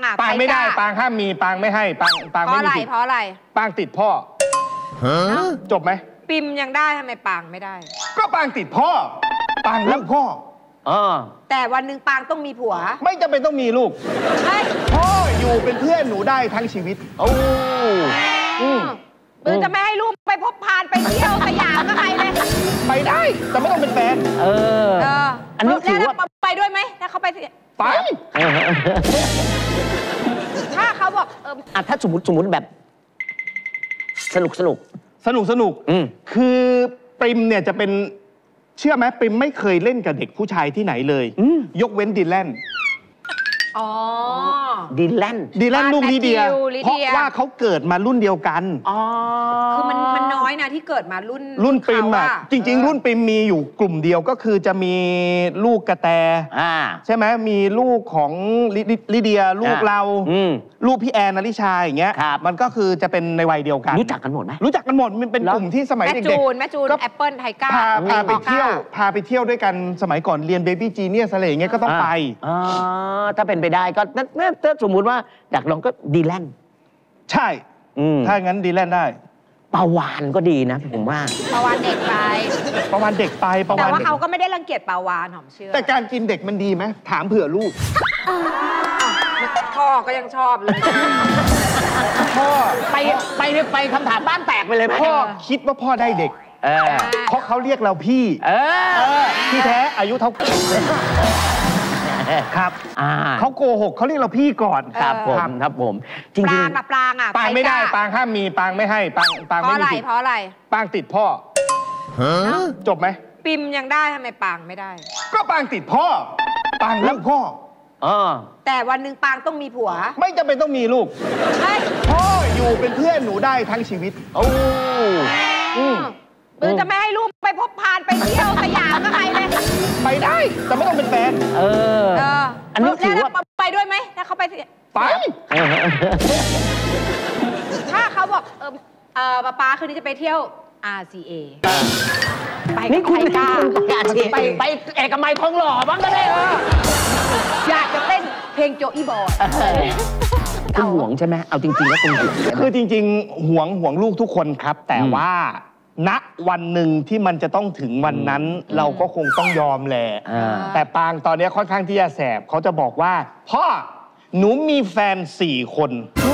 อ่ะปางไม่ได้ปางห้ามมีปางไม่ให้ปางไม่มีสิทธิ์เพราะอะไรปางติดพ่อจบไหมปิมยังได้ทำไมปางไม่ได้ก็ปางติดพ่อปางรักพ่อแต่วันหนึ่งปางต้องมีผัวไม่จำเป็นต้องมีลูกพ่ออยู่เป็นเพื่อนหนูได้ทั้งชีวิตหรือจะไม่ให้ลูกไปพบพานไปเที่ยวสยามก็ไปเลยไปได้แต่ไม่ต้องเป็นแฟนอันนี้ถือว่าไปด้วยไหมถ้าเขาไปไปถ้าเขาบอกถ้าสมมติแบบสนุกคือปริมเนี่ยจะเป็นเชื่อไหมปริมไม่เคยเล่นกับเด็กผู้ชายที่ไหนเลยยกเว้นดิแลนดิแลนลูกลีเดียเพราะว่าเขาเกิดมารุ่นเดียวกันคือมันน้อยนะที่เกิดมารุ่นปริมอ่ะจริงๆรุ่นปริมมีอยู่กลุ่มเดียวก็คือจะมีลูกกระแตใช่ไหมมีลูกของลีเดียลูกเราลูกพี่แอนนลิชาอย่างเงี้ยมันก็คือจะเป็นในวัยเดียวกันรู้จักกันหมดไหมรู้จักกันหมดมันเป็นกลุ่มที่สมัยเด็กแม่จูนแอปเปิลไทก้าพาไปเที่ยวด้วยกันสมัยก่อนเรียนเบบี้จีเนียสอะไรอย่างเงี้ยก็ต้องไปถ้าเป็นไปได้ก็ถ้าสมมุติว่าอยากลองก็ดีแลนใช่ถ้างั้นดีแลนได้ปาวานก็ดีนะผมว่าปาวานเด็กไปแต่ว่าเขาก็ไม่ได้รังเกียจปาวานหอมเชื่อแต่การกินเด็กมันดีไหมถามเผื่อลูกพ่อก็ยังชอบเลยพ่อไปคำถามบ้านแตกไปเลยไหมพ่อคิดว่าพ่อได้เด็กเพราะเขาเรียกเราพี่ที่แท้อายุเท่าครับเขาโกหกเขาเรียกเราพี่ก่อนครับผมจริงๆปางอ่ะปางไม่ได้ปางห้ามมีปางไม่ให้ปางไม่มีสิทธิ์เพราะอะไรปางติดพ่อจบไหมปิมยังได้ทำไมปางไม่ได้ก็ปางติดพ่อปางรักพ่อแต่วันหนึ่งปางต้องมีผัวไม่จำเป็นต้องมีลูกพ่ออยู่เป็นเพื่อนหนูได้ทั้งชีวิตหรือจะไม่ให้ลูกไปพบพานไปเที่ยวสยามก็ไปเลยไปได้แต่ไม่ต้องเป็นแฟนอันนี้ถือว่าไปด้วยไหมถ้าเขาไปถ้าเขาบอกป๊าคืนนี้จะไปเที่ยว RCA ไปนี่คุณไปเอกมัยทองหล่อบ้างก็ได้อยากจะเต้นเพลงโจอี้บอยคุณห่วงใช่ไหมเอาจริงๆแล้วคุณห่วงคือจริงๆห่วงลูกทุกคนครับแต่ว่าณวันหนึ่งที่มันจะต้องถึงวันนั้นเราก็คงต้องยอมแหละแต่ปางตอนนี้ค่อนข้างที่จะแสบเขาจะบอกว่าพ่อหนูมีแฟน4 คน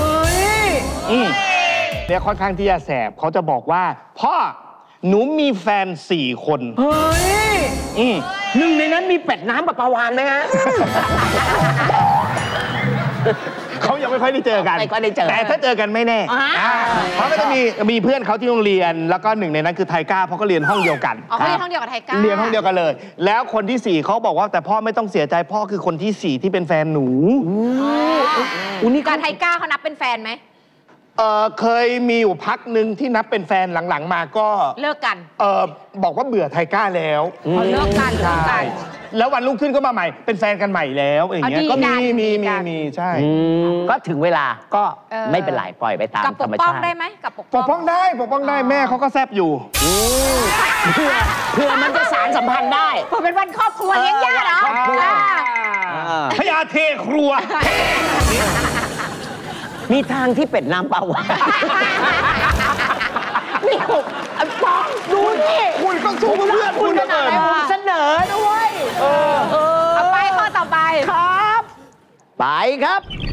เนี่ยค่อนข้างที่จะแสบเขาจะบอกว่าพ่อหนูมีแฟน4 คนหนึ่งในนั้นมีเป็ดน้ำกับปลาวาฬไหมฮะเขายังไม่ค่อยได้เจอกันแต่ถ้าเจอกันไม่แน่เพราะก็จะมีเพื่อนเขาที่โรงเรียนแล้วก็หนึ่งในนั้นคือไทก้าเพราะเขาเรียนห้องเดียวกันเขาเรียนห้องเดียวกับไทก้าเรียนห้องเดียวกันเลยแล้วคนที่4เขาบอกว่าแต่พ่อไม่ต้องเสียใจพ่อคือคนที่4ที่เป็นแฟนหนูนี่การไทก้าเขานับเป็นแฟนไหมเคยมีอยู่พักหนึ่งที่นับเป็นแฟนหลังๆมาก็เลิกกันบอกว่าเบื่อไทก้าแล้วเลิกกันแล้ววันรุ่งขึ้นก็มาใหม่เป็นแฟนกันใหม่แล้วอย่างเงี้ยก็มีใช่ก็ถึงเวลาก็ไม่เป็นไรปล่อยไปตามธรรมชาติปกป้องได้ไหมกับปกป้องได้แม่เขาก็แซบอยู่เพื่อมันจะสานสัมพันธ์ได้เพื่อเป็นวันครอบครัวเลี้ยงญาติเหรอพญาเทครัวมีทางที่เป็ดน้ำปลาวานนี่ปองดูนี่คุณก็สู้เพื่อนคุณนะเสนอด้วยเอาไปข้อต่อไปครับไปครับ